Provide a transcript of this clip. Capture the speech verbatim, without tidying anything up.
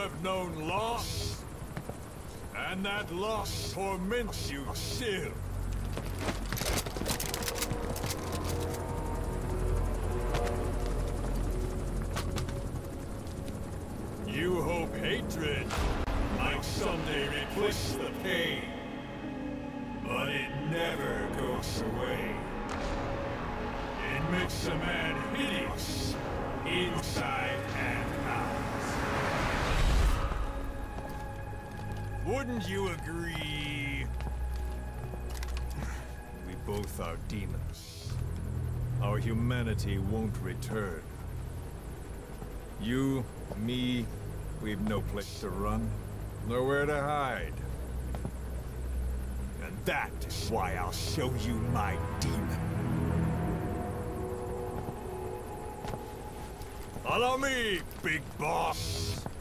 have known loss, and that loss torments you still. You hope hatred might someday replace the pain, but it never goes away. It makes a man hideous, inside and out. Wouldn't you agree? We both are demons. Our humanity won't return. You, me, we've no place to run, nowhere to hide. And that is why I'll show you my demon. Follow me, big boss!